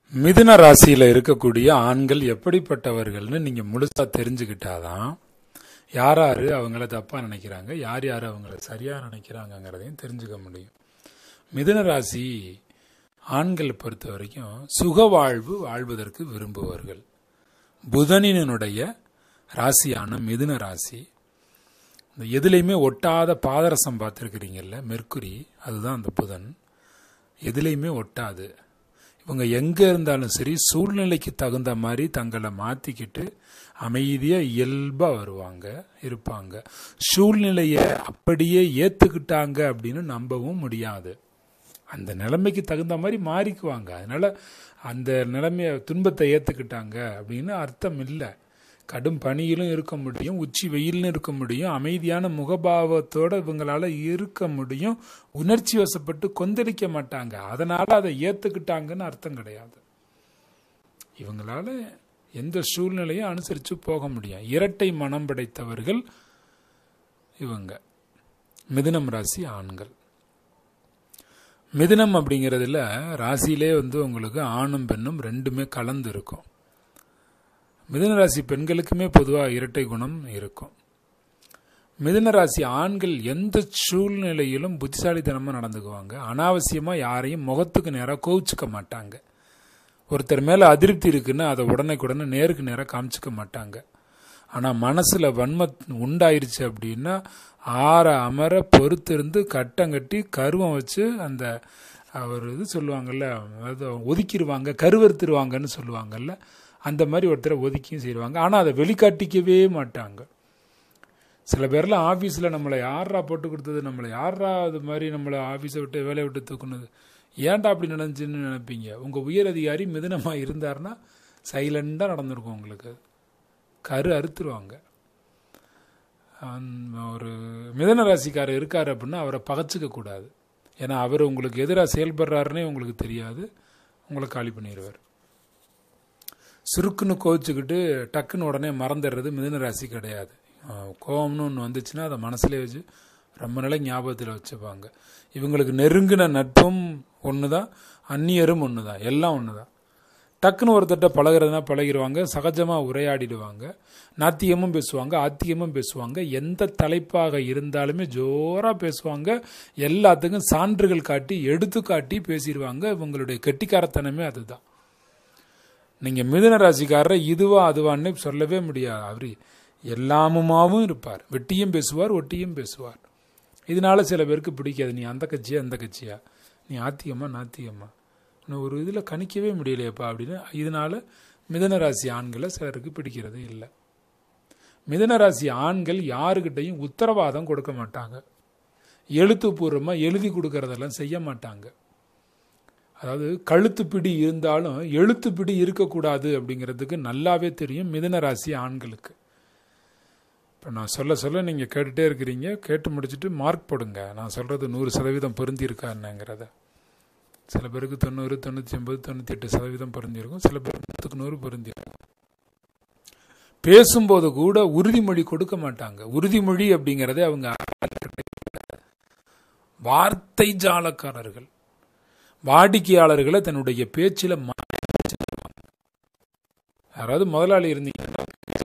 மிதுன ராசியில இருக்கக்கூடிய ஆண்கள் எப்படிப்பட்டவர்கள்னு நீங்க முழுசா தெரிஞ்சுக்கிட்டாதான் யார் யாரு அவங்கள தப்பா நினைக்கிறாங்க, யார் யார் அவங்கள சரியா நினைக்கிறாங்கிறதையும் தெரிஞ்சுக்க முடியும். மிதுன ராசி ஆண்களை பொறுத்த வரைக்கும் சுக வாழ்வு வாழ்வதற்கு விரும்புவார்கள். புதனினுடைய ராசியான மிதுன ராசி இந்த எதுலையுமே ஒட்டாத பாதரசம் பார்த்துருக்கிறீங்கல்ல, மெர்க்குரி, அதுதான் அந்த புதன். எதுலையுமே ஒட்டாது. இவங்க எங்கே இருந்தாலும் சரி சூழ்நிலைக்கு தகுந்த மாதிரி தங்களை மாற்றிக்கிட்டு அமைதியாக இயல்பாக வருவாங்க, இருப்பாங்க. சூழ்நிலையை அப்படியே ஏற்றுக்கிட்டாங்க அப்படின்னு நம்பவும் முடியாது. அந்த நிலைமைக்கு தகுந்த மாதிரி மாறிக்குவாங்க. அதனால் அந்த நிலைமையை துன்பத்தை ஏற்றுக்கிட்டாங்க அப்படின்னு அர்த்தம் இல்லை. கடும் பனியிலும் இருக்க முடியும், உச்சி வெயிலும் இருக்க முடியும், அமைதியான முகபாவத்தோடு இவங்களால இருக்க முடியும். உணர்ச்சி வசப்பட்டு கொந்தளிக்க மாட்டாங்க. அதனால் அதை ஏற்றுக்கிட்டாங்கன்னு அர்த்தம் கிடையாது. இவங்களால எந்த சூழ்நிலையும் அனுசரித்து போக முடியும். இரட்டை மனம் படைத்தவர்கள் இவங்க மிதுனம் ராசி ஆண்கள். மிதுனம் அப்படிங்கிறதுல ராசியிலே உங்களுக்கு ஆணும் பெண்ணும் ரெண்டுமே கலந்து இருக்கும். மிதுன ராசி பெண்களுக்குமே பொதுவாக இரட்டை குணம் இருக்கும். மிதுன ராசி ஆண்கள் எந்த சூழ்நிலையிலும் புத்திசாலித்தனமாக நடந்துக்குவாங்க. அனாவசியமாக யாரையும் முகத்துக்கு நேராக கோவிச்சுக்க மாட்டாங்க. ஒருத்தர் மேலே அதிருப்தி இருக்குன்னா அதை உடனே நேருக்கு நேராக காமிச்சிக்க மாட்டாங்க. ஆனால் மனசில் வன்ம உண்டாயிருச்சு அப்படின்னா ஆற அமர பொறுத்திருந்து கட்டம் கட்டி கருவம் வச்சு அந்த அவர் இது சொல்லுவாங்கல்ல, அது ஒதுக்கிடுவாங்க, கருவறுத்துருவாங்கன்னு சொல்லுவாங்கல்ல, அந்த மாதிரி ஒருத்தரை ஒதுக்கியும் செய்வாங்க. ஆனால் அதை வெளிக்காட்டிக்கவே மாட்டாங்க. சில பேர்லாம் ஆஃபீஸில் நம்மளை யாரா போட்டு கொடுத்தது, நம்மளை யாரா அது மாதிரி நம்மளை ஆஃபீஸை விட்டு வேலையை விட்டு தூக்குனது, ஏன்டா அப்படி நடந்துச்சுன்னு நினைப்பீங்க. உங்கள் உயர் அதிகாரி மிதுனமாக இருந்தார்னா சைலண்டாக நடந்திருக்கும். உங்களுக்கு கரு அறுத்துருவாங்க. ஒரு மிதுன ராசிக்காரர் இருக்கார் அப்படின்னா அவரை பகச்சிக்க கூடாது. ஏன்னா அவர் உங்களுக்கு எதிராக செயல்படுறாருன்னே உங்களுக்கு தெரியாது, உங்களை காலி பண்ணிடுவார். சுருக்குன்னு கோவிச்சுக்கிட்டு டக்குன்னு உடனே மறந்துடுறது மிதுன ராசி கிடையாது. கோபம்னு ஒன்று வந்துச்சுன்னா அதை மனசுலேயே வச்சு ரொம்ப நாளை ஞாபகத்தில் வச்சுப்பாங்க. இவங்களுக்கு நெருங்கின நட்பும் ஒன்று தான், அந்நியரும் ஒன்று தான், எல்லாம் ஒன்று தான். டக்குன்னு ஒருத்தட்ட பழகிறதுனா பழகிடுவாங்க, சகஜமாக உரையாடிடுவாங்க, நாத்தியமும் பேசுவாங்க, ஆத்தியமும் பேசுவாங்க. எந்த தலைப்பாக இருந்தாலுமே ஜோராக பேசுவாங்க. எல்லாத்துக்கும் சான்றுகள் காட்டி எடுத்து காட்டி பேசிடுவாங்க. இவங்களுடைய கெட்டிக்காரத்தனமே அதுதான். நீங்கள் மிதுன ராசிக்காரரை இதுவா அதுவான்னு சொல்லவே முடியாது. அவர் எல்லாமுமாவும் இருப்பார். வெட்டியும் பேசுவார், ஒட்டியும் பேசுவார். இதனால சில பேருக்கு பிடிக்காது. நீ அந்த கட்சியா அந்த கட்சியா, நீ ஆத்தியமா நாத்தியமா, இன்னும் ஒரு இதில் கணிக்கவே முடியலையப்பா அப்படின்னு. இதனால மிதுன ராசி ஆண்களை சிலருக்கு பிடிக்கிறது இல்லை. மிதுன ராசி ஆண்கள் யாருக்கிட்டையும் உத்தரவாதம் கொடுக்க மாட்டாங்க. எழுத்துப்பூர்வமாக எழுதி கொடுக்கறதெல்லாம் செய்ய மாட்டாங்க. அதாவது கழுத்துப்பிடி இருந்தாலும் எழுத்துப்பிடி இருக்கக்கூடாது அப்படிங்கிறதுக்கு நல்லாவே தெரியும் மிதுன ராசி ஆண்களுக்கு. இப்போ நான் சொல்ல நீங்கள் கேட்டுகிட்டே இருக்கிறீங்க. கேட்டு முடிச்சுட்டு மார்க் போடுங்க. நான் சொல்கிறது 100% பொருந்தி இருக்காருங்கிறத. சில பேருக்கு 90, 99, 98% பொருந்திருக்கும். சில பேருக்கு 100 பொருந்திருக்கும். பேசும்போது கூட உறுதிமொழி கொடுக்க மாட்டாங்க. உறுதிமொழி அப்படிங்கிறதே அவங்க வார்த்தை ஜாலக்காரர்கள். வாடிக்கையாளர்களை தன்னுடைய பேச்சில் யாராவது முதலாளி இருந்தீங்கன்னா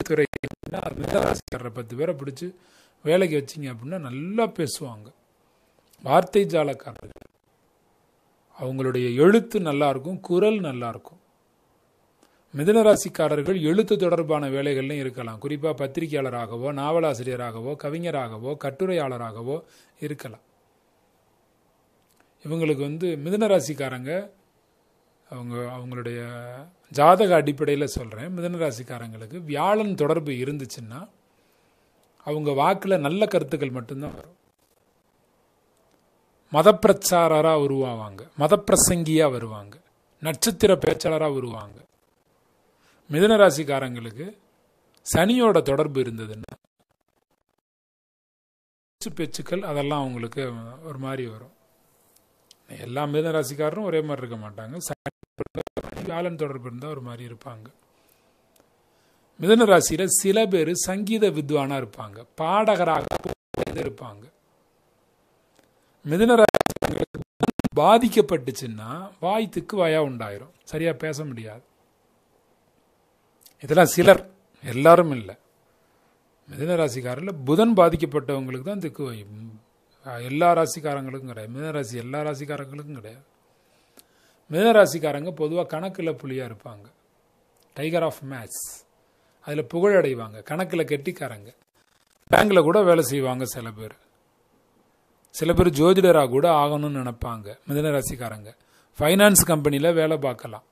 10 பேரை பிடிச்சி வேலைக்கு வச்சிங்க அப்படின்னா நல்லா பேசுவாங்க. வார்த்தை ஜாலக்காரர்கள். அவங்களுடைய எழுத்து நல்லா இருக்கும், குரல் நல்லா இருக்கும். மிதுன ராசிக்காரர்கள் எழுத்து தொடர்பான வேலைகள்லையும் இருக்கலாம். குறிப்பாக பத்திரிகையாளராகவோ, நாவலாசிரியராகவோ, கவிஞராகவோ, கட்டுரையாளராகவோ இருக்கலாம். இவங்களுக்கு மிதுன ராசிக்காரங்க அவங்களுடைய ஜாதக அடிப்படையில் சொல்கிறேன். மிதுன ராசிக்காரங்களுக்கு வியாழன் தொடர்பு இருந்துச்சுன்னா அவங்க வாக்கில் நல்ல கருத்துக்கள் மட்டும்தான் வரும். மதப்பிரச்சாரராக உருவாவாங்க, மதப்பிரசங்கியாக வருவாங்க, நட்சத்திர பேச்சாளராக உருவாங்க. மிதுன ராசிக்காரங்களுக்கு சனியோட தொடர்பு இருந்ததுன்னா பேச்சுக்கள் அதெல்லாம் அவங்களுக்கு ஒரு மாதிரி வரும். எல்லா மிதுன ராசிக்காரரும் ஒரே மாதிரி இருக்க மாட்டாங்க. வியாழன் தொடர்பு இருந்தால் ஒரு மாதிரி இருப்பாங்க. மிதுன ராசியில் சில பேர் சங்கீத வித்வானா இருப்பாங்க, பாடகராக இருப்பாங்க. மிதுன ராசி பாதிக்கப்பட்டுச்சுன்னா வாய் திக்கு வாயா உண்டாயிரும், சரியா பேச முடியாது. இதெல்லாம் சிலர், எல்லாரும் இல்லை. மிதுன ராசிக்காரில் புதன் பாதிக்கப்பட்டவங்களுக்கு தான் திக்கு வை, எல்லா ராசிக்காரங்களுக்கும் கிடையாது. மிதுனராசி எல்லா ராசிக்காரங்களுக்கும் கிடையாது. மிதுனராசிக்காரங்க பொதுவாக கணக்கில் புலியாக இருப்பாங்க, டைகர் ஆஃப் மேத்ஸ், அதில் புகழடைவாங்க. கணக்கில் கெட்டிக்காரங்க, பேங்கில் கூட வேலை செய்வாங்க. சில பேர் ஜோதிடராக கூட ஆகணும்னு நினைப்பாங்க. மிதுனராசிக்காரங்க ஃபைனான்ஸ் கம்பெனியில் வேலை பார்க்கலாம்.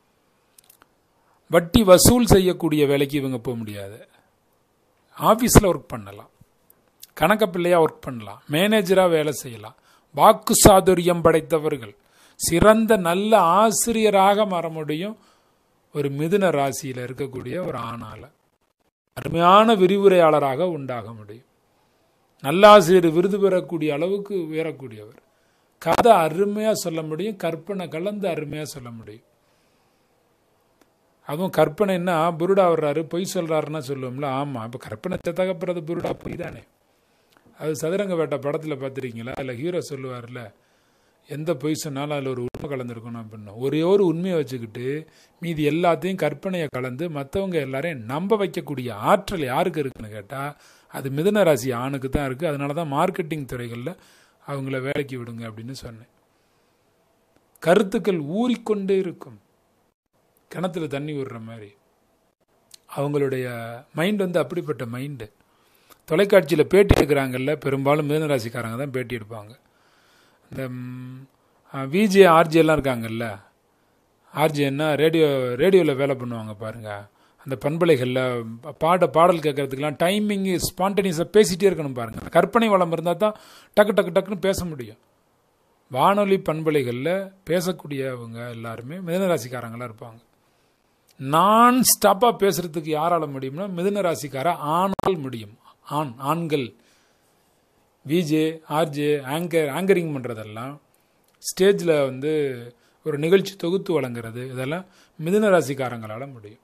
வட்டி வசூல் செய்யக்கூடிய வேலைக்கு இவங்க போக முடியாது. ஆஃபீஸில் ஒர்க் பண்ணலாம், கணக்க பிள்ளையாக ஒர்க் பண்ணலாம், மேனேஜராக வேலை செய்யலாம். வாக்கு சாதுரியம் படைத்தவர்கள், சிறந்த நல்ல ஆசிரியராக மாற முடியும் ஒரு மிதுன ராசியில் இருக்கக்கூடிய ஒரு ஆணால. அருமையான விரிவுரையாளராக உண்டாக முடியும். நல்ல ஆசிரியர் விருது பெறக்கூடிய அளவுக்கு உயரக்கூடியவர். கதை அருமையாக சொல்ல முடியும், கற்பனை கலந்து அருமையாக சொல்ல முடியும். அதுவும் கற்பனைன்னா புருடா வர்றாரு, பொய் சொல்கிறாருன்னா சொல்லுவோம்ல. ஆமாம், இப்போ கற்பனை தகப்புறது புருடா பொய் தானே. அது சதுரங்க வேட்டை படத்தில் பார்த்துருக்கீங்களா? அதில் ஹீரோ சொல்லுவார்ல, எந்த பொய் சொன்னாலும் அதில் ஒரு உண்மை கலந்துருக்கணும் அப்படின்னு. ஒரே ஒரு உண்மையை வச்சுக்கிட்டு மீதி எல்லாத்தையும் கற்பனையை கலந்து மற்றவங்க எல்லாரையும் நம்ப வைக்கக்கூடிய ஆற்றல் யாருக்கு இருக்குன்னு கேட்டால் அது மிதுன ராசி ஆணுக்கு தான் இருக்குது. அதனால தான் மார்க்கெட்டிங் துறைகளில் அவங்கள வேலைக்கு விடுங்க அப்படின்னு சொன்னேன். கருத்துக்கள் ஊறிக்கொண்டே இருக்கும், கிணத்துல தண்ணி விடுற மாதிரி. அவங்களுடைய மைண்ட் வந்து அப்படிப்பட்ட மைண்டு. தொலைக்காட்சியில் பேட்டி எடுக்கிறாங்கல்ல, பெரும்பாலும் மிதுனராசிக்காரங்க தான் பேட்டி எடுப்பாங்க. இந்த விஜே ஆர்ஜேலாம் இருக்காங்கல்ல, ஆர்ஜேன்னா ரேடியோவில் வேலை பண்ணுவாங்க பாருங்கள். அந்த பண்பலைகளில் பாடல் கேட்கறதுக்கெல்லாம் டைமிங்கு ஸ்பான்டேனியஸாக பேசிகிட்டே இருக்கணும் பாருங்கள். கற்பனை வளம் இருந்தால் தான் டக்கு டக்கு டக்குன்னு பேச முடியும். வானொலி பண்பலைகளில் பேசக்கூடியவங்க எல்லாருமே மிதுனராசிக்காரங்களாக இருப்பாங்க. நான் ஸ்டாப்பாக பேசுகிறதுக்கு யாரால் முடியும்னா மிதுனராசிக்கார ஆணால் முடியும். ஆண்கள் விஜே ஆர்ஜே ஆங்கரிங் பண்ணுறதெல்லாம், ஸ்டேஜில் வந்து ஒரு நிகழ்ச்சி தொகுத்து வழங்குறது, இதெல்லாம் மிதுனராசிக்காரங்களால் முடியும்.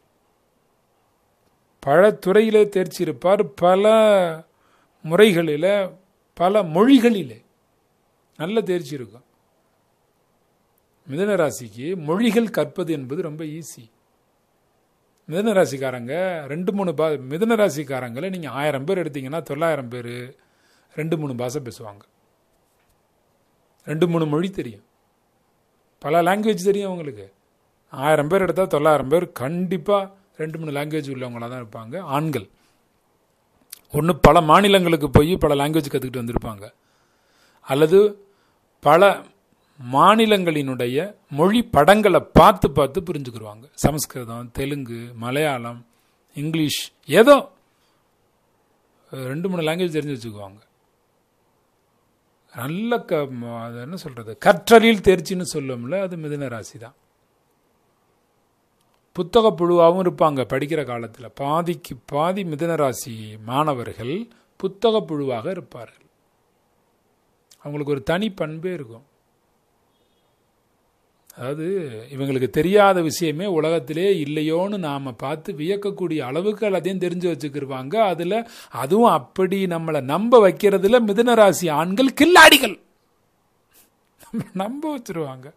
பல துறையிலே தேர்ச்சி இருப்பார், பல முறைகளில் பல மொழிகளிலே நல்ல தேர்ச்சி இருக்கும். மிதுனராசிக்கு மொழிகள் கற்பது என்பது ரொம்ப ஈஸி. மிதுனராசிக்காரங்க 2-3 மிதுனராசிக்காரங்களை நீங்கள் 1000 பேர் எடுத்தீங்கன்னா 900 பேர் 2-3 பாஷை பேசுவாங்க, 2-3 மொழி தெரியும், பல லாங்குவேஜ் தெரியும் அவங்களுக்கு. 1000 பேர் எடுத்தால் 900 பேர் கண்டிப்பாக 2-3 லாங்குவேஜ் உள்ளவங்களாக தான் இருப்பாங்க. ஆண்கள் ஒன்று பல மாநிலங்களுக்கு போய் பல லாங்குவேஜ் கற்றுக்கிட்டு வந்திருப்பாங்க, அல்லது பல மாநிலங்களினுடைய மொழி படங்களை பார்த்து பார்த்து புரிஞ்சுக்கிடுவாங்க. சமஸ்கிருதம், தெலுங்கு, மலையாளம், இங்கிலீஷ், ஏதோ 2-3 லாங்குவேஜ் தெரிஞ்சு வச்சுக்குவாங்க. நல்ல அது என்ன சொல்கிறது, கற்றலில் தேர்ச்சின்னு சொல்லுவோம்ல, அது மிதுன ராசி தான். புத்தக புழுவாகவும் இருப்பாங்க படிக்கிற காலத்தில். பாதிக்கு பாதி மிதுன ராசி மாணவர்கள் புத்தக புழுவாக இருப்பார்கள். அவங்களுக்கு ஒரு தனி பண்பே இருக்கும். அதாவது இவங்களுக்கு தெரியாத விஷயமே உலகத்திலே இல்லையோன்னு நாம் பார்த்து வியக்கக்கூடிய அளவுக்கு எல்லாத்தையும் தெரிஞ்சு வச்சுக்கிருவாங்க. அதில் அதுவும் அப்படி நம்மளை நம்ப வைக்கிறதுல மிதுன ராசி ஆண்கள் கில்லாடிகள், நம்ப வச்சிருவாங்க.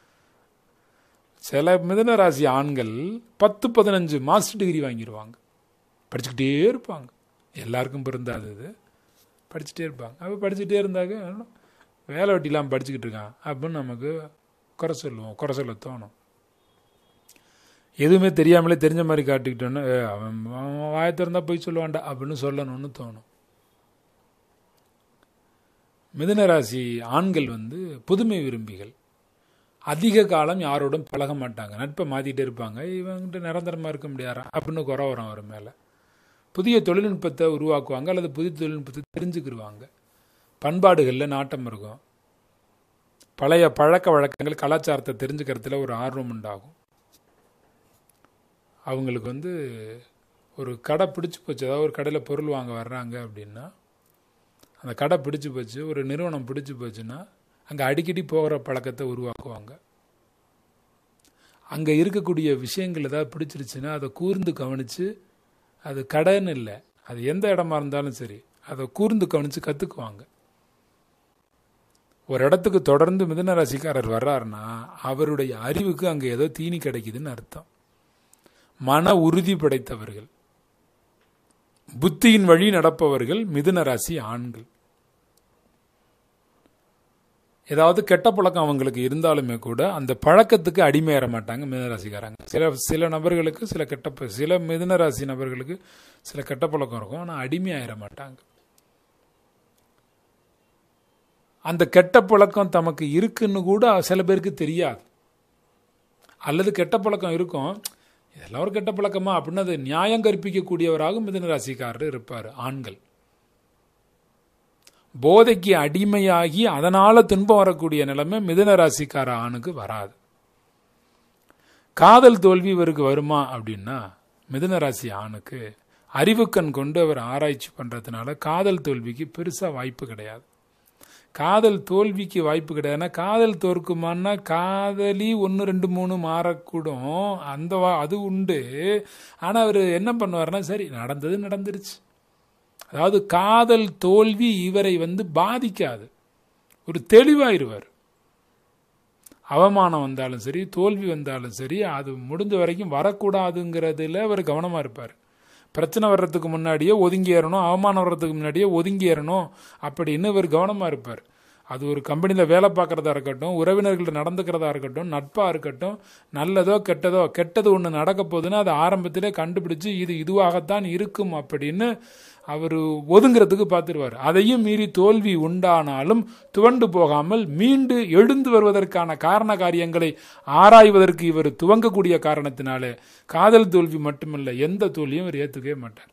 சில மிதுன ராசி ஆண்கள் 10-15 மாஸ்டர் டிகிரி வாங்கிடுவாங்க, படிச்சுக்கிட்டே இருப்பாங்க. எல்லாருக்கும் பொருந்தாது, இது படிச்சுட்டே இருப்பாங்க. அப்போ படிச்சுட்டே இருந்தாங்க வேலை வெட்டிலாம் படிச்சுக்கிட்டு இருக்கான் அப்படின்னு நமக்கு குறை சொல்ல தோணும். எதுவுமே தெரியாமலே தெரிஞ்ச மாதிரி காட்டிக்கிட்டோன்னு அவன் வாயை திறந்தா போய் சொல்லுவான்டா அப்படின்னு சொல்லணும்னு தோணும். மிதுன ராசி ஆண்கள் வந்து புதுமை விரும்பிகள். அதிக காலம் யாரோடும் பழக மாட்டாங்க, நட்பை மாற்றிட்டே இருப்பாங்க. இவங்கிட்ட நிரந்தரமாக இருக்க முடியாதா அப்படின்னு குறை வரும் அவர் மேலே. புதிய தொழில்நுட்பத்தை உருவாக்குவாங்க, அல்லது புதிய தொழில்நுட்பத்தை தெரிஞ்சுக்கிடுவாங்க. பண்பாடுகளில் நாட்டம் இருக்கும், பழைய பழக்க வழக்கங்கள் கலாச்சாரத்தை தெரிஞ்சுக்கிறதுல ஒரு ஆர்வம் உண்டாகும். அவங்களுக்கு வந்து ஒரு கடை பிடிச்சி போச்சு, அதாவது ஒரு கடையில் பொருள் வாங்க வர்றாங்க அப்படின்னா, அந்த கடை பிடிச்சி போச்சு, ஒரு நிறுவனம் பிடிச்சி போச்சுன்னா அங்கே அடிக்கடி போகிற பழக்கத்தை உருவாக்குவாங்க. அங்கே இருக்கக்கூடிய விஷயங்கள் ஏதாவது பிடிச்சிருச்சுன்னா அதை கூர்ந்து கவனித்து, அது கடைன்னு இல்லை, அது எந்த இடமா இருந்தாலும் சரி, அதை கூர்ந்து கவனித்து கற்றுக்குவாங்க. ஒரு இடத்துக்கு தொடர்ந்து மிதுன ராசிக்காரர் வர்றாருன்னா அவருடைய அறிவுக்கு அங்கே ஏதோ தீனி கிடைக்குதுன்னு அர்த்தம். மன உறுதி படைத்தவர்கள், புத்தியின் வழி நடப்பவர்கள் மிதுன ராசி ஆண்கள். ஏதாவது கெட்ட பழக்கம் அவங்களுக்கு இருந்தாலுமே கூட அந்த பழக்கத்துக்கு அடிமையேற மாட்டாங்க மிதுன ராசிக்காரங்க. சில நபர்களுக்கு சில மிதுன ராசி நபர்களுக்கு சில கெட்ட பழக்கம் இருக்கும், ஆனால் அடிமையாயிட மாட்டாங்க. அந்த கெட்ட பழக்கம் தமக்கு இருக்குன்னு கூட சில பேருக்கு தெரியாது. அல்லது கெட்ட பழக்கம் இருக்கும், இதெல்லாம் ஒரு கெட்ட பழக்கமா அப்படின்னு அதை நியாயம் கற்பிக்கக்கூடியவராக மிதுன ராசிக்காரர் இருப்பார். ஆண்கள் போதைக்கு அடிமையாகி அதனால துன்பம் வரக்கூடிய நிலைமை மிதுன ராசிக்கார ஆணுக்கு வராது. காதல் தோல்வி இவருக்கு வருமா அப்படின்னா மிதுன ராசி ஆணுக்கு அறிவுக்கண் கொண்டு அவர் ஆராய்ச்சி பண்றதுனால காதல் தோல்விக்கு பெருசா வாய்ப்பு கிடையாது. காதல் தோல்விக்கு வாய்ப்பு கிடையாதுன்னா காதல் தோற்குமான்னா காதலி 1 2 3 மாறக்கூடும், அது உண்டு. ஆனா அவர் என்ன பண்ணுவார்னா சரி நடந்தது நடந்துருச்சு. அதாவது காதல் தோல்வி இவரை பாதிக்காது, ஒரு தெளிவாயிருவார். அவமானம் வந்தாலும் சரி தோல்வி வந்தாலும் சரி அது முடிஞ்ச வரைக்கும் வரக்கூடாதுங்கிறதுல அவர் கவனமா இருப்பார். பிரச்சனை வர்றதுக்கு முன்னாடியே ஒதுங்கி ஏறணும், அவமானம் வர்றதுக்கு முன்னாடியே ஒதுங்கி ஏறணும் அப்படின்னு இவர் கவனமா இருப்பார். அது ஒரு கம்பெனியில் வேலை பார்க்குறதா இருக்கட்டும், உறவினர்கள்ட்ட நடந்துக்கிறதா இருக்கட்டும், நட்பாக இருக்கட்டும், நல்லதோ கெட்டது ஒன்று நடக்க போகுதுன்னா அதை ஆரம்பத்திலே கண்டுபிடிச்சு இது இதுவாகத்தான் இருக்கும் அப்படின்னு அவர் ஒதுங்கிறதுக்கு பார்த்துருவார். அதையும் மீறி தோல்வி உண்டானாலும் துவண்டு போகாமல் மீண்டு எழுந்து வருவதற்கான காரண காரியங்களை ஆராய்வதற்கு இவர் துவங்கக்கூடிய காரணத்தினாலே காதல் தோல்வி மட்டுமல்ல எந்த தோல்வியும் இவர் ஏற்றுக்கவே மாட்டார்.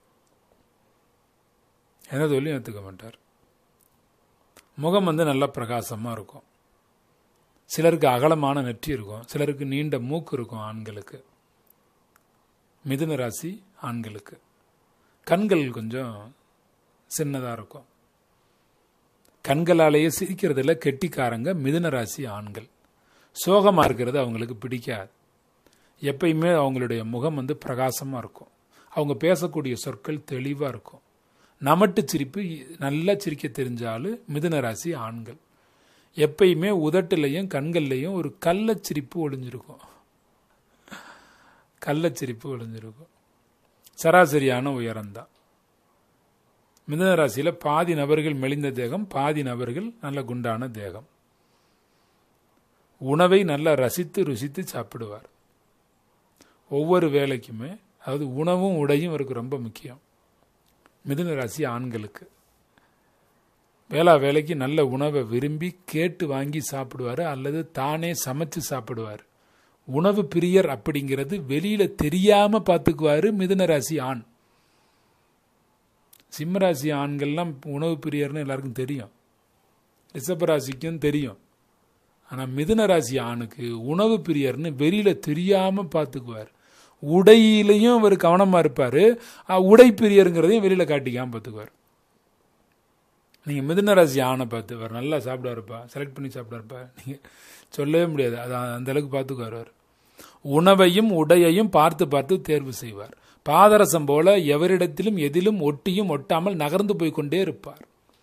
எந்த தோல்வியும் ஏற்றுக்க மாட்டார். முகம் நல்லா பிரகாசமாக இருக்கும். சிலருக்கு அகலமான நெற்றி இருக்கும், சிலருக்கு நீண்ட மூக்கு இருக்கும். ஆண்களுக்கு மிதுன ராசி ஆண்களுக்கு கண்கள் கொஞ்சம் சின்னதாக இருக்கும். கண்களாலேயே சிரிக்கிறதுல கெட்டிக்காரங்க மிதுன ராசி ஆண்கள். சோகமாக இருக்கிறது அவங்களுக்கு பிடிக்காது. எப்பயுமே அவங்களுடைய முகம் பிரகாசமாக இருக்கும். அவங்க பேசக்கூடிய சொற்கள் தெளிவாக இருக்கும். நமட்டு சிரிப்பு நல்லா சிரிக்க தெரிஞ்சாலும் மிதுன ராசி ஆண்கள். எப்பயுமே உதட்டுலையும் கண்கள்லையும் ஒரு கள்ளச்சிரிப்பு ஒளிஞ்சிருக்கும். சராசரியான உயரம்தான். மிதுன ராசியில பாதி நபர்கள் மெலிந்த தேகம், பாதி நபர்கள் நல்ல குண்டான தேகம். உணவை நல்லா ரசித்து ருசித்து சாப்பிடுவார். ஒவ்வொரு வேலைக்குமே அதாவது உணவும் உடையும் அவருக்கு ரொம்ப முக்கியம். மிதுன ராசி ஆண்களுக்கு வேலைக்கு நல்ல உணவை விரும்பி கேட்டு வாங்கி சாப்பிடுவார், அல்லது தானே சமைச்சு சாப்பிடுவார். உணவு பிரியர் அப்படிங்கிறது வெளியில தெரியாம பார்த்துக்குவாரு மிதுன ராசி ஆண். சிம்மராசி ஆண்கள்லாம் உணவு பிரியர்னு எல்லாருக்கும் தெரியும், ரிஷபராசிக்கும் தெரியும். ஆனா மிதுன ராசி ஆணுக்கு உணவு பிரியர்னு வெளியில தெரியாம பார்த்துக்குவார். உடையிலையும் அவர் கவனமா இருப்பாரு, உடை பிரியருங்கிறதையும் வெளியில காட்டிக்காம பார்த்துக்குவார். நீங்க மிதுன ராசி ஆணை பார்த்து அவர் நல்லா சாப்பிடுவாருப்பா, செலக்ட் பண்ணி சாப்பிடுவாருப்பா, நீங்க சொல்லவே முடியாது. அது அந்த அளவுக்கு பார்த்துக்குவார். உணவையும் உடையையும் பார்த்து பார்த்து தேர்வு செய்வார். பாதரசம் போல எவரிடத்திலும் எதிலும் ஒட்டியும் ஒட்டாமல் நகர்ந்து போய்கொண்டே இருப்பார்.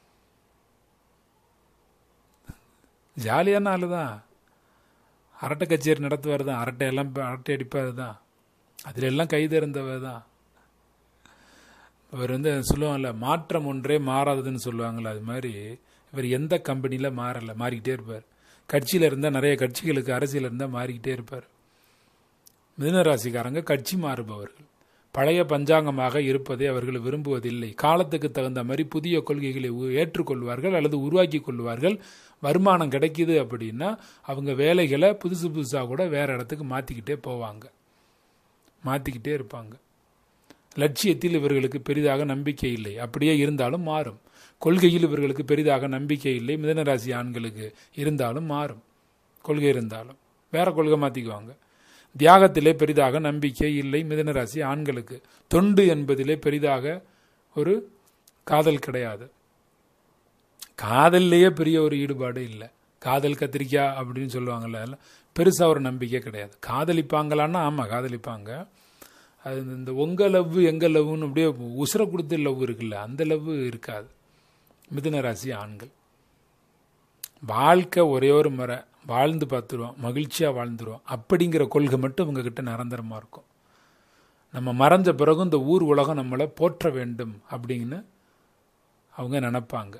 ஜாலியான ஆளுதான். அரட்டை கச்சேரி நடத்துவார் தான், அரட்டை அடிப்பார் தான், அதுல எல்லாம் கை தேர்ந்தவர் தான். இவர் சொல்லுவாங்கல்ல, மாற்றம் ஒன்றே மாறாததுன்னு சொல்லுவாங்கல்ல, அது மாதிரி இவர் எந்த கம்பெனியில மாறிக்கிட்டே இருப்பார். கட்சியில இருந்தா நிறைய கட்சிகளுக்கு, அரசியல் இருந்தா மாறிக்கிட்டே இருப்பார். மிதுன ராசிக்காரங்க கட்சி மாறுபவர்கள். பழைய பஞ்சாங்கமாக இருப்பதை அவர்கள் விரும்புவதில்லை. காலத்துக்கு தகுந்த மாதிரி புதிய கொள்கைகளை ஏற்றுக்கொள்வார்கள் அல்லது உருவாக்கி கொள்வார்கள். வருமானம் கிடைக்குது அப்படின்னா அவங்க வேலைகளை புதுசா கூட வேற இடத்துக்கு மாத்திக்கிட்டே இருப்பாங்க. லட்சியத்தில் இவர்களுக்கு பெரிதாக நம்பிக்கை இல்லை, அப்படியே இருந்தாலும் மாறும். கொள்கையில் இவர்களுக்கு பெரிதாக நம்பிக்கை இல்லை, மிதுன ராசி ஆண்களுக்கு இருந்தாலும் மாறும். கொள்கை இருந்தாலும் வேற கொள்கை மாத்திக்குவாங்க. தியாகத்திலே பெரிதாக நம்பிக்கை இல்லை மிதுன ராசி ஆண்களுக்கு. தொண்டு என்பதிலே பெரிதாக ஒரு காதல் கிடையாது. காதல்லையே பெரிய ஒரு ஈடுபாடு இல்லை. காதல் கத்திரிக்காய் அப்படின்னு சொல்லுவாங்கல்ல, பெருசா ஒரு நம்பிக்கை கிடையாது. காதலிப்பாங்களான்னா ஆமா காதலிப்பாங்க. அது இந்த உங்க லவ் எங்க லவ்னு அப்படியே உசுர கொடுத்து லவ் இருக்குல்ல, அந்த லவ் இருக்காது மிதுன ராசி ஆண்கள். வாழ்க்கை ஒரே ஒரு முறை, வாழ்ந்து பார்த்துருவோம், மகிழ்ச்சியாக வாழ்ந்துருவோம் அப்படிங்கிற கொள்கை மட்டும் இவங்ககிட்ட நிரந்தரமாக இருக்கும். நம்ம மறைஞ்ச பிறகும் இந்த ஊர் உலகம் நம்மளை போற்ற வேண்டும் அப்படின்னு அவங்க நினைப்பாங்க.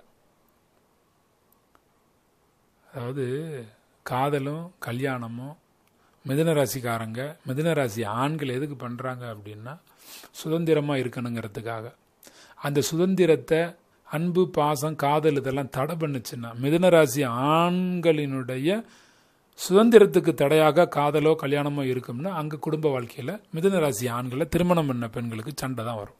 அதாவது காதலும் கல்யாணமும் மிதுனராசிக்காரங்க, மிதுனராசி ஆண்கள் எதுக்கு பண்ணுறாங்க அப்படின்னா சுதந்திரமாக இருக்கணுங்கிறதுக்காக. அந்த சுதந்திரத்தை அன்பு, பாசம், காதல் இதெல்லாம் தடை பண்ணுச்சுன்னா, மிதுனராசி ஆண்களினுடைய சுதந்திரத்துக்கு தடையாக காதலோ கல்யாணமோ இருக்கும்னா அங்கே குடும்ப வாழ்க்கையில் மிதுனராசி ஆண்களை திருமணம் பண்ண பெண்களுக்கு சண்டை தான் வரும்.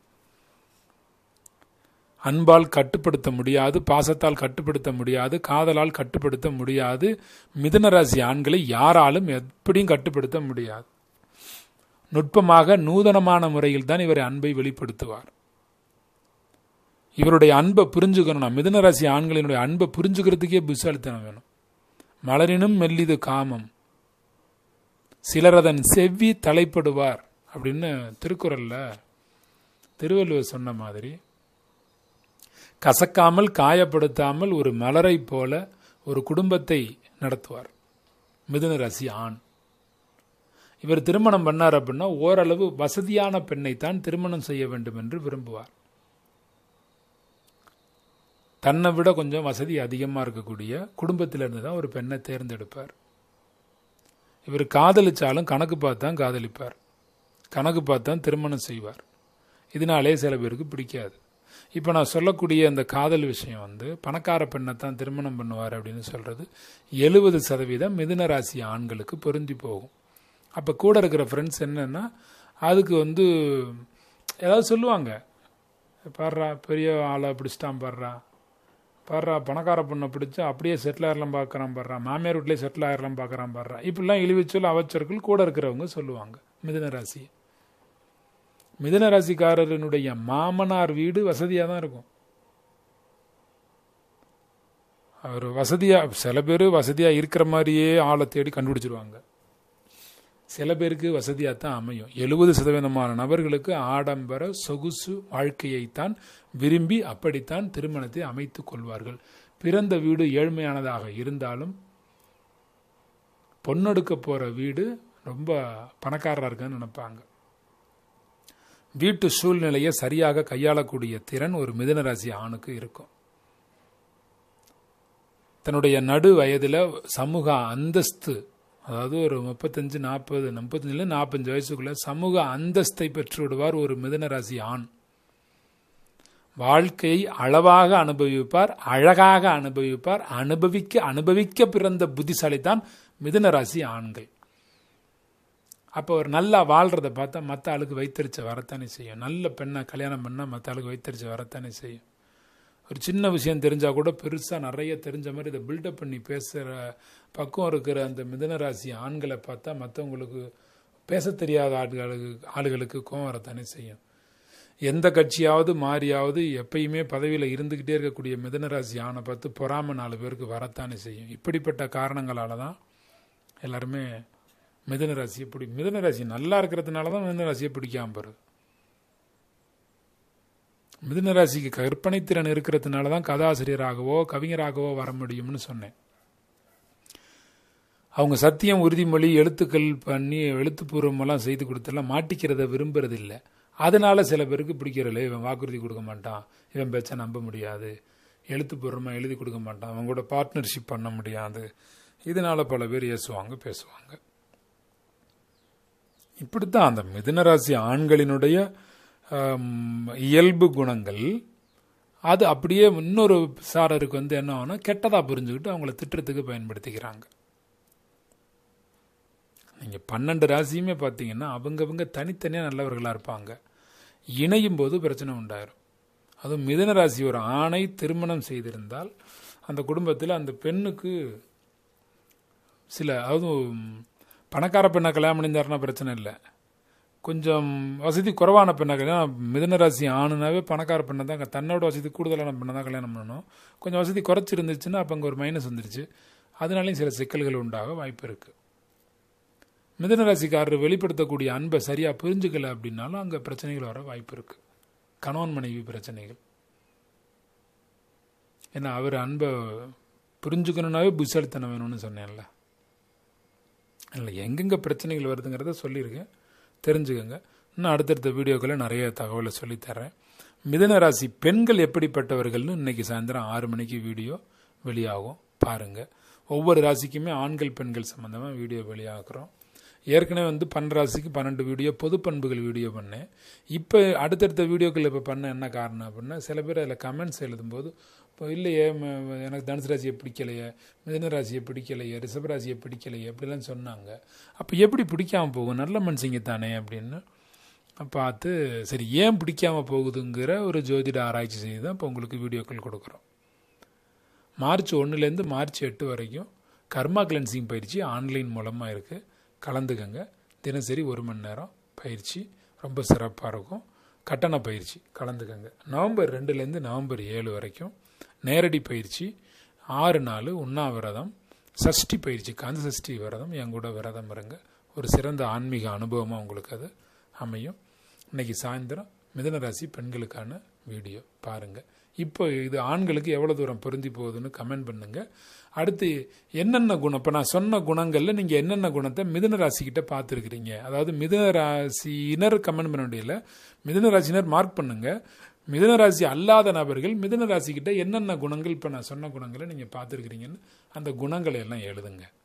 அன்பால் கட்டுப்படுத்த முடியாது, பாசத்தால் கட்டுப்படுத்த முடியாது, காதலால் கட்டுப்படுத்த முடியாது. மிதுனராசி ஆண்களை யாராலும் எப்படியும் கட்டுப்படுத்த முடியாது. நுட்பமாக நூதனமான முறையில் தான் இவர் அன்பை வெளிப்படுத்துவார். இவருடைய அன்பை புரிஞ்சுக்கணும்னா, மிதுனராசி ஆண்களினுடைய அன்பை புரிஞ்சுக்கிறதுக்கே புத்திசாலித்தனம் வேணும். மலரினும் மெல்லிது காமம், சிலர் அதன் செவ்வி தலைப்படுவார் அப்படின்னு திருக்குறள்ல திருவள்ளுவர் சொன்ன மாதிரி, கசக்காமல் காயப்படுத்தாமல் ஒரு மலரை போல ஒரு குடும்பத்தை நடத்துவார் மிதுனராசி ஆண். இவர் திருமணம் பண்ணார் அப்படின்னா ஓரளவு வசதியான பெண்ணைத்தான் திருமணம் செய்ய வேண்டும் என்று விரும்புவார். தன்னை விட கொஞ்சம் வசதி அதிகமாக இருக்கக்கூடிய குடும்பத்திலிருந்து தான் ஒரு பெண்ணை தேர்ந்தெடுப்பார். இவர் காதலிச்சாலும் கணக்கு பார்த்து தான் காதலிப்பார், கணக்கு பார்த்து தான் திருமணம் செய்வார். இதனாலே சில பேருக்கு பிடிக்காது. இப்போ நான் சொல்லக்கூடிய அந்த காதல் விஷயம் பணக்கார பெண்ணை தான் திருமணம் பண்ணுவார் அப்படின்னு சொல்கிறது 70% மிதுனராசி ஆண்களுக்கு பொருந்தி போகும். அப்போ கூட இருக்கிற ஃப்ரெண்ட்ஸ் என்னன்னா அதுக்கு ஏதாவது சொல்லுவாங்க, பாடுறா பெரிய ஆளை பிடிச்சிட்டான், பாடுறா பணக்கார பொண்ணை பிடிச்சா அப்படியே செட்டில் ஆயிரலாம் பார்க்குறான், பாடுறா மாமியார் வீட்டிலே செட்டில் ஆயிரலாம் பார்க்குறான், பாடுறா இப்படிலாம் இழிவுச்சொல் அவச்சொற்கள் கூட இருக்கிறவங்க சொல்லுவாங்க. மிதுனராசி மிதுனராசிக்காரனுடைய மாமனார் வீடு வசதியாக தான் இருக்கும். அவர் வசதியாக, சில பேர் வசதியாக இருக்கிற மாதிரியே ஆளை தேடி கண்டுபிடிச்சிருவாங்க, சில பேருக்கு வசதியாக தான் அமையும். 70% நபர்களுக்கு ஆடம்பர சொகுசு வாழ்க்கையைத்தான் விரும்பி அப்படித்தான் திருமணத்தை அமைத்துக் கொள்வார்கள். பிறந்த வீடு ஏழ்மையானதாக இருந்தாலும் பொண்ணெடுக்க போகிற வீடு ரொம்ப பணக்காரராக இருக்குன்னு நினைப்பாங்க. வீட்டு சூழ்நிலையை சரியாக கையாளக்கூடிய திறன் ஒரு மிதுனராசி ஆணுக்கு இருக்கும். தன்னுடைய நடு வயதில் சமூக அந்தஸ்து, அதாவது ஒரு 35 வயசுக்குள்ள சமூக அந்தஸ்தை பெற்று விடுவார் ஒரு மிதுனராசி ஆண். வாழ்க்கையை அளவாக அனுபவிப்பார், அழகாக அனுபவிப்பார். அனுபவிக்க பிறந்த புத்திசாலித்தான் மிதுனராசி ஆண்கள். அப்போ ஒரு நல்லா வாழ்றதை பார்த்தா மற்ற ஆளுக்கு வைத்தறிச்ச வரத்தானே செய்யும். நல்ல பெண்ணை கல்யாணம் பண்ணால் மற்ற ஆளுக்கு வைத்தறிச்ச வரத்தானே செய்யும். ஒரு சின்ன விஷயம் தெரிஞ்சால் கூட பெருசாக நிறைய தெரிஞ்ச மாதிரி இதை பில்டப் பண்ணி பேசுகிற பக்கம் இருக்கிற அந்த மிதுனராசி ஆண்களை பார்த்தா மற்றவங்களுக்கு பேச தெரியாத ஆளுகளுக்கு கோவம் வரத்தானே செய்யும். எந்த கட்சியாவது மாறியாவது எப்பயுமே பதவியில் இருந்துக்கிட்டே இருக்கக்கூடிய மிதுனராசி ஆணை பார்த்து பொறாம 4 பேருக்கு வரத்தானே செய்யும். இப்படிப்பட்ட காரணங்களால தான் எல்லாருமே மிதுனராசியை மிதுனராசி நல்லா இருக்கிறதுனால தான் மிதுனராசியை பிடிக்காம போகிறது. மிதுனராசிக்கு கற்பனை திறன் இருக்கிறதுனால தான் கதாசிரியராகவோ கவிஞராகவோ வர முடியும்னு சொன்னேன். அவங்க சத்தியம், உறுதிமொழி, எழுத்துக்கள் பண்ணி எழுத்துப்பூர்வமெல்லாம் செய்து கொடுத்தெல்லாம் மாட்டிக்கிறத விரும்புறது இல்லை. அதனால சில பேருக்கு பிடிக்கிறதில்ல. இவன் வாக்குறுதி கொடுக்க மாட்டான், இவன் பேச்சை நம்ப முடியாது, எழுத்துப்பூர்வமாக எழுதி கொடுக்க மாட்டான், அவன் கூட பார்ட்னர்ஷிப் பண்ண முடியாது. இதனால பல பேர் ஏசுவாங்க, பேசுவாங்க. இப்படித்தான் அந்த மிதுனராசி ஆண்களினுடைய இயல்பு குணங்கள் அது அப்படியே இன்னொரு சாரருக்கு என்ன ஆகும்னா கெட்டதா புரிஞ்சுக்கிட்டு அவங்கள திட்டத்துக்கு பயன்படுத்திக்கிறாங்க. நீங்க 12 ராசியுமே பார்த்தீங்கன்னா அவங்கவங்க தனித்தனியாக நல்லவர்களாக இருப்பாங்க. இணையும் போது பிரச்சனை உண்டாயிரும். அதுவும் மிதுன ராசி ஒரு ஆணை திருமணம் செய்திருந்தால் அந்த குடும்பத்தில் அந்த பெண்ணுக்கு அதுவும் பணக்கார பெண்ணை கல்யாணம் பண்ணியிருந்தாருன்னா பிரச்சனை இல்லை. கொஞ்சம் வசதி குறைவான பெண்ணை கல்யாணம், மிதுனராசி ஆணுனாவே பணக்கார பெண்ணை தான், தன்னோட வசதி கூடுதலான பெண்ணை தான் கல்யாணம் பண்ணணும். கொஞ்சம் வசதி குறைச்சிருந்துச்சுன்னா அப்போ அங்கே ஒரு மைனஸ் வந்துருச்சு. அதனாலையும் சில சிக்கல்கள் உண்டாக வாய்ப்பு இருக்குது. மிதுனராசிக்காரர் வெளிப்படுத்தக்கூடிய அன்பை சரியாக புரிஞ்சுக்கல அப்படின்னாலும் அங்கே பிரச்சனைகள் வர வாய்ப்பு இருக்குது. கணவன் மனைவி பிரச்சனைகள். ஏன்னா அவர் அன்பை புரிஞ்சுக்கணுன்னாவே புத்திசாலித்தனம் வேணும்னு சொன்னேன்ல. இல்லை, எங்கெங்கே பிரச்சனைகள் வருதுங்கிறத சொல்லியிருக்கேன், தெரிஞ்சுக்கோங்க. இன்னும் அடுத்தடுத்த வீடியோக்களில் நிறைய தகவலை சொல்லித்தரேன். மிதுன ராசி பெண்கள் எப்படிப்பட்டவர்கள்னு இன்னைக்கு சாயந்தரம் 6 மணிக்கு வீடியோ வெளியாகும், பாருங்கள். ஒவ்வொரு ராசிக்குமே ஆண்கள் பெண்கள் சம்மந்தமாக வீடியோ வெளியாகிறோம். ஏற்கனவே 12 ராசிக்கு 12 வீடியோ பொது பண்புகள் வீடியோ பண்ணேன். இப்போ அடுத்தடுத்த வீடியோக்கள் இப்போ பண்ண என்ன காரணம் அப்படின்னா, சில பேர் அதில் கமெண்ட்ஸ் எழுதும்போது இப்போ இல்லையே எனக்கு தனுசு ராசியை பிடிக்கலையே, மிதுன ராசியை பிடிக்கலையே, ரிஷப ராசியை பிடிக்கலையே அப்படிலாம் சொன்னாங்க. அப்போ எப்படி பிடிக்காமல் போகும், நல்ல மனுஷங்க தானே அப்படின்னு பார்த்து, சரி ஏன் பிடிக்காமல் போகுதுங்கிற ஒரு ஜோதிட ஆராய்ச்சி செய்து தான் இப்போ உங்களுக்கு வீடியோக்கள் கொடுக்குறோம். மார்ச் 1லேருந்து மார்ச் 8 வரைக்கும் கர்மா கிளென்சிங் பயிற்சி ஆன்லைன் மூலமாக இருக்குது, கலந்துக்கங்க. தினசரி 1 மணி நேரம் பயிற்சி ரொம்ப சிறப்பாக இருக்கும், கட்டண பயிற்சி, கலந்துக்கங்க. நவம்பர் 2லேருந்து நவம்பர் 7 வரைக்கும் நேரடி பயிற்சி 6 நாள் உண்ணாவிரதம், சஷ்டி பயிற்சி, காந்த சஷ்டி விரதம், என் கூட விரதம் இருங்க. ஒரு சிறந்த ஆன்மீக அனுபவமாக உங்களுக்கு அது அமையும். இன்னைக்கு சாயந்தரம் மிதுன ராசி பெண்களுக்கான வீடியோ பாருங்கள். இப்போ இது ஆண்களுக்கு எவ்வளோ தூரம் பொருந்தி போகுதுன்னு கமெண்ட் பண்ணுங்கள். அடுத்து என்னென்ன குணம், இப்போ நான் சொன்ன குணங்களில் நீங்கள் என்னென்ன குணத்தை மிதுன ராசிக்கிட்ட பார்த்துருக்கிறீங்க, அதாவது மிதுன ராசியினர் கமெண்ட் பண்ண முடியல, மிதுன ராசினர் மார்க் பண்ணுங்கள். மிதுன ராசி அல்லாத நபர்கள் மிதுன ராசிக்கிட்ட என்னென்ன குணங்கள், இப்போ நான் சொன்ன குணங்களை நீங்கள் பார்த்துருக்கிறீங்கன்னு அந்த குணங்களை எல்லாம் எழுதுங்க.